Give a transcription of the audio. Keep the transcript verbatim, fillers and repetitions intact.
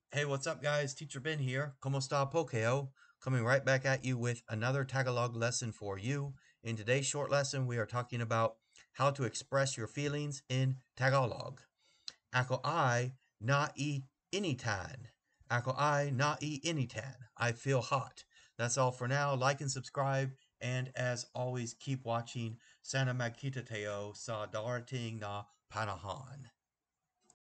Hey, what's up, guys? Teacher Ben here. Como esta pokeo? Coming right back at you with another Tagalog lesson for you. In today's short lesson, we are talking about how to express your feelings in Tagalog. Ako ay naiinitan. Ako ay naiinitan. I feel hot. That's all for now. Like and subscribe. And as always, keep watching. Sana magkita tayo sa darating na panahon.